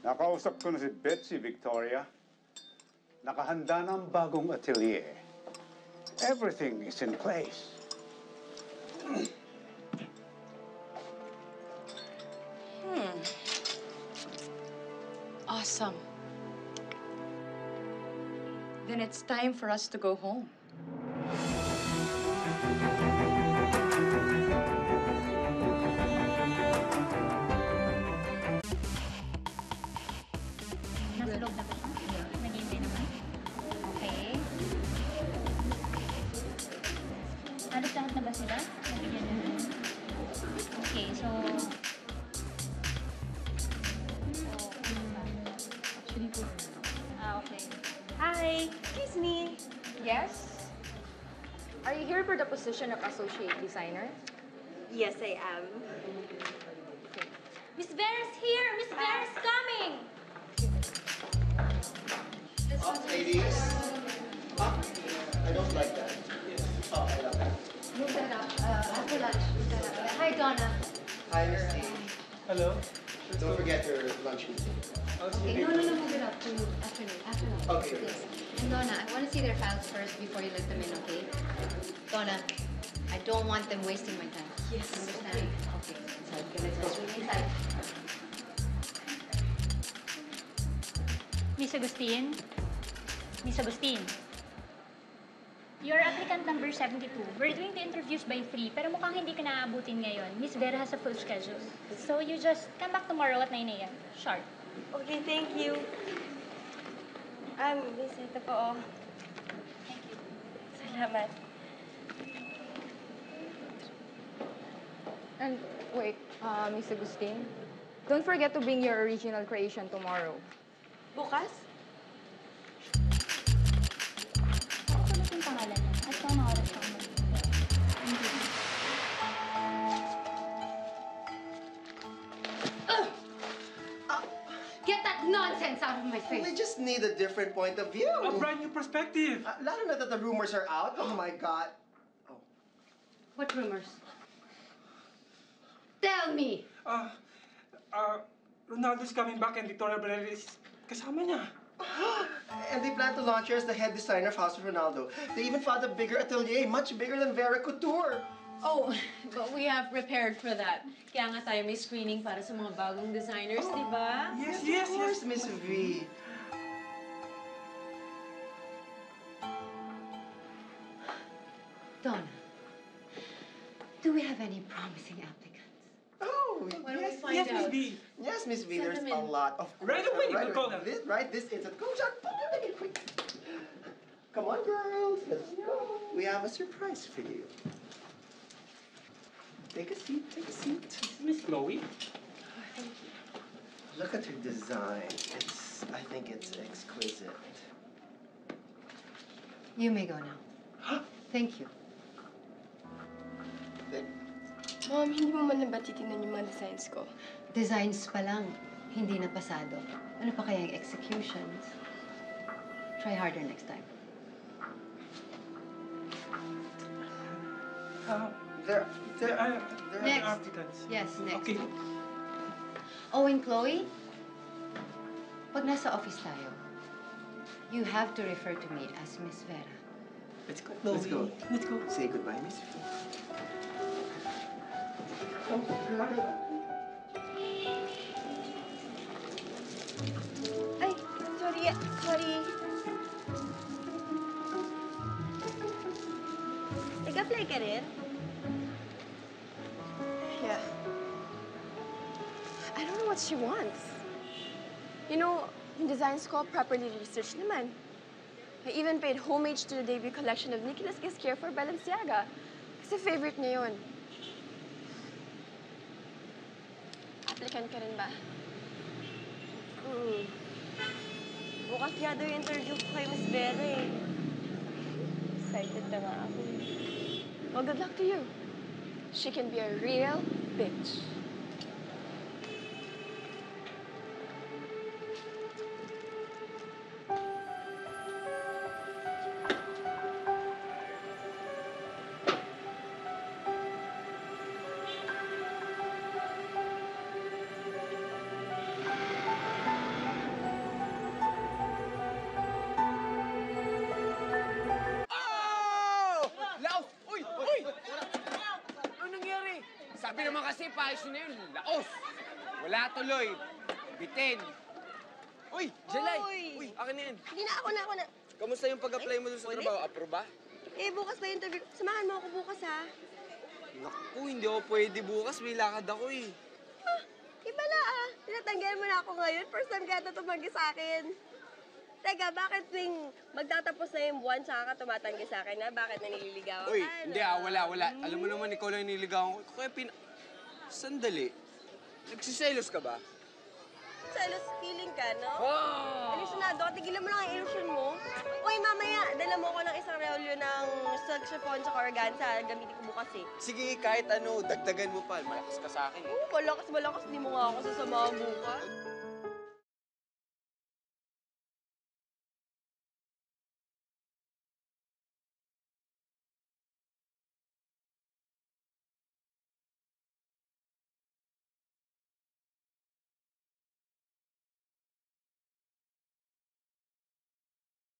Nakausap ko na si Betsy Victoria. Nakahanda na ang bagong atelier. Everything is in place. Awesome. Then it's time for us to go home. Nasa loob na ba siya? Naghihintay naman? Okay. Halos-lahat na ba sila? Nabigyan na naman? Okay, so... okay. Hi! Excuse me. Yes? Are you here for the position of associate designer? Yes, I am. Miss Vera's here! Miss Vera's coming! Up, ladies. Up. I don't like that. Oh, I love that. Move that up. After lunch. Hi, Donna. Hi, Miss T. Hello. Don't forget your lunch meeting. Okay, no, move it up to afternoon. Afternoon. Okay. Yes. And Donna, I want to see their files first before you let them in, okay? Donna, I don't want them wasting my time. Yes. Understand? Okay. So, let's go inside. Miss Agustin? Miss Agustin? You're applicant number 72. We're doing the interviews by 3, pero mukhang hindi ka naaabutin ngayon. Miss Vera has a full schedule. So you just come back tomorrow at 9 a.m. Sharp. Okay, thank you. Miss, ito po, oh. Thank you. Salamat. And wait, Miss Agustin, don't forget to bring your original creation tomorrow. Bukas? Ako ulit yung pangalan niya. At tama oras pa ako. Thank you. Get that nonsense out of my We face! just need a different point of view. A brand new perspective. Lalo na that the rumors are out. Oh my God. Oh. What rumors? Tell me! Ronaldo's coming back and Victoria Barrera is kasama niya. And they plan to launch her as the head designer of House of Ronaldo. They even found a bigger atelier, much bigger than Vera Couture. Oh, but we have prepared for that. Kaya nga tayo may screening para sa mga bagong designers, di ba? Yes, Of course, Miss V. Donna, do we have any promising applicants? Oh, Why don't we yes, find Yes, Miss out? B. yes, Miss V. Send There's them a in. lot. Of course. Right away, we'll call them. Right this instant. Go, Jack. Put them in quick. Come on, girls. Let's go. We have a surprise for you. Take a seat. Take a seat. Miss Chloe. Look at her design. I think it's exquisite. You may go now. Thank you. Mom, hindi mo man lang ba titignan yung mga designs ko? Designs pa lang, hindi na pasado. Ano pa kaya yung executions? Try harder next time. There are Next. applicants. Yes, next. Okay. Oh, and Chloe, pag nasa office tayo, you have to refer to me as Miss Vera. Let's go, Let's go. Let's go. Say goodbye, Miss V. Ay, sorry. Nag-apply ka rin? Yeah. I don't know what she wants. You know, yung designs ko, properly researched naman. I even paid homage to the debut collection of Nicolas Ghesquière for Balenciaga. Kasi favorite niya yun. Applicant ka rin ba? Bukas nga daw yung interview ko kay Miss Vera eh. Excited na nga ako. Well, good luck to you. She can be a real bitch. naman kasi, paayos nyo na yun. Laos! Wala tuloy. Bitin. Uy, Jelay! Uy, akin na yan. Hindi na, ako na. Kamusta yung pag-apply mo dun sa trabaho? Approve ba? Eh, bukas pa yung interview. Samahan mo ako bukas, ha? Naku, hindi ako pwede bukas. May lakad ako eh. Ibala, tinatanggihan mo na ako ngayon. First time ka ito tumanggi sa akin. Teka, bakit tuwing magtatapos na yung buwan, saka ka tumatanggi sa akin, ha? Bakit nanililigawan Uy, ka? hindi wala. Alam mo naman, ikaw lang yung niligawan ko. Kaya Sandali. Nagsiselos ka ba? Selos feeling ka, no? Oh! Alisunado ka, tigilan mo lang ang illusion mo. Uy, mamaya, dala mo ko ng isang reolyo ng silk chiffon sa organza. Gamitin ko bukas eh. Sige, kahit ano, dagdagan mo pa. Malakas ka sa akin eh. Malakas, di mo nga ako sasamahan bukas.